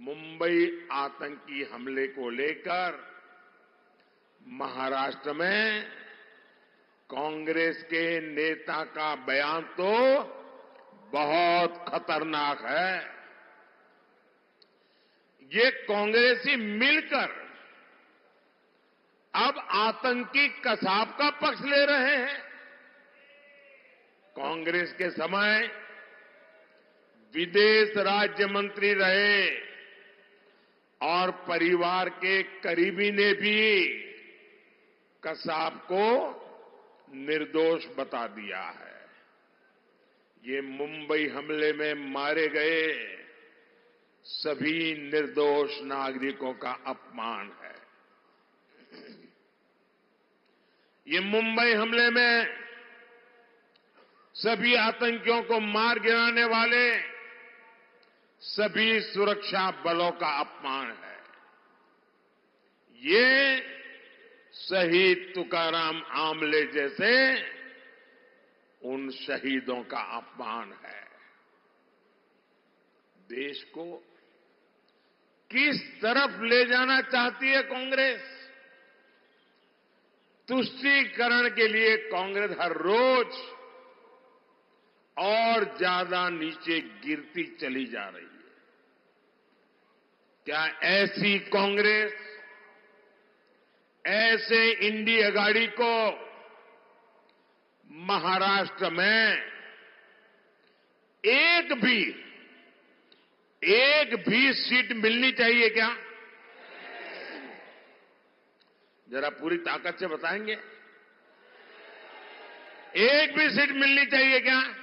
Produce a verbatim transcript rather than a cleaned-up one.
मुंबई आतंकी हमले को लेकर महाराष्ट्र में कांग्रेस के नेता का बयान तो बहुत खतरनाक है। ये कांग्रेसी मिलकर अब आतंकी कसाब का पक्ष ले रहे हैं। कांग्रेस के समय विदेश राज्य मंत्री रहे और परिवार के करीबी ने भी कसाब को निर्दोष बता दिया है। ये मुंबई हमले में मारे गए सभी निर्दोष नागरिकों का अपमान है। ये मुंबई हमले में सभी आतंकियों को मार गिराने वाले सभी सुरक्षा बलों का अपमान है। ये शहीद तुकाराम आमले जैसे उन शहीदों का अपमान है। देश को किस तरफ ले जाना चाहती है कांग्रेस? तुष्टीकरण के लिए कांग्रेस हर रोज और ज्यादा नीचे गिरती चली जा रही है। क्या ऐसी कांग्रेस, ऐसे इंडिया गाड़ी को महाराष्ट्र में एक भी एक भी सीट मिलनी चाहिए क्या? जरा पूरी ताकत से बताएंगे। एक भी सीट मिलनी चाहिए क्या?